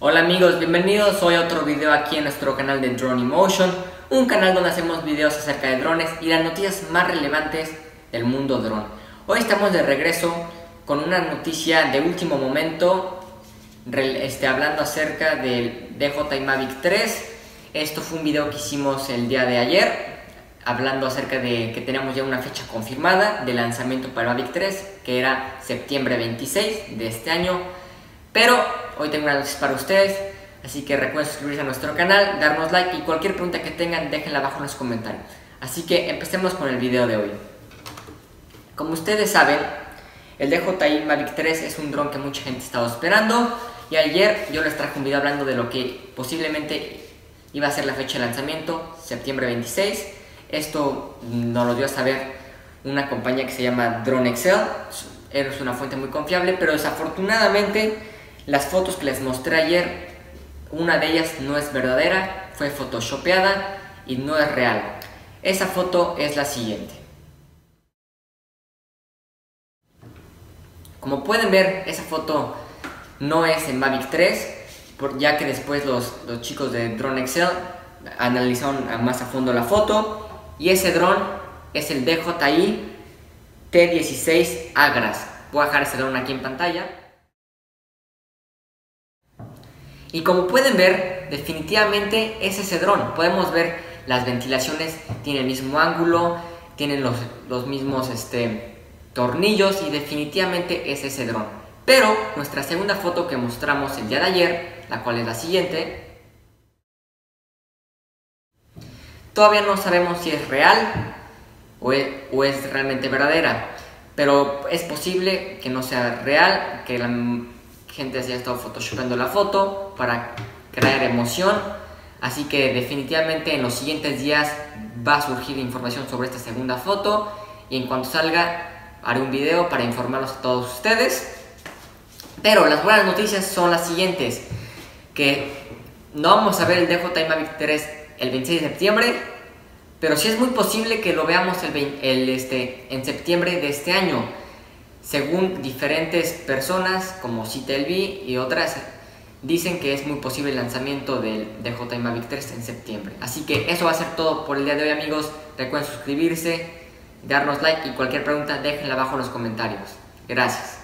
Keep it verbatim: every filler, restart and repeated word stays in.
Hola amigos, bienvenidos hoy a otro video aquí en nuestro canal de Drone Emotion, un canal donde hacemos videos acerca de drones y las noticias más relevantes del mundo drone. Hoy estamos de regreso con una noticia de último momento, este, hablando acerca del D J I Mavic tres. Esto fue un video que hicimos el día de ayer, hablando acerca de que tenemos ya una fecha confirmada de lanzamiento para el Mavic tres, que era septiembre veintiséis de este año. Pero hoy tengo una noticia para ustedes, así que recuerden suscribirse a nuestro canal, darnos like y cualquier pregunta que tengan déjenla abajo en los comentarios. Así que empecemos con el video de hoy. Como ustedes saben, el D J I Mavic tres es un dron que mucha gente estaba esperando, y ayer yo les traje un video hablando de lo que posiblemente iba a ser la fecha de lanzamiento, septiembre veintiséis. Esto nos lo dio a saber una compañía que se llama DroneXcel. Es una fuente muy confiable, pero desafortunadamente las fotos que les mostré ayer, una de ellas no es verdadera, fue photoshopeada y no es real. Esa foto es la siguiente. Como pueden ver, esa foto no es en Mavic tres, ya que después los, los chicos de DroneXcel analizaron más a fondo la foto, y ese dron es el D J I T dieciséis Agras. Voy a dejar ese dron aquí en pantalla. Y como pueden ver, definitivamente es ese dron. Podemos ver las ventilaciones, tiene el mismo ángulo, tienen los, los mismos este, tornillos, y definitivamente es ese dron. Pero nuestra segunda foto que mostramos el día de ayer, la cual es la siguiente, todavía no sabemos si es real o es, o es realmente verdadera. Pero es posible que no sea real, que la gente haya estado photoshopeando la foto para crear emoción. Así que definitivamente en los siguientes días va a surgir información sobre esta segunda foto, y en cuanto salga haré un video para informarlos a todos ustedes. Pero las buenas noticias son las siguientes: que no vamos a ver el D J I Mavic tres el veintiséis de septiembre, pero sí es muy posible que lo veamos el, el, este, en septiembre de este año. Según diferentes personas como Citelv y otras, dicen que es muy posible el lanzamiento del D J I Mavic tres en septiembre. Así que eso va a ser todo por el día de hoy, amigos. Recuerden suscribirse, darnos like y cualquier pregunta déjenla abajo en los comentarios. Gracias.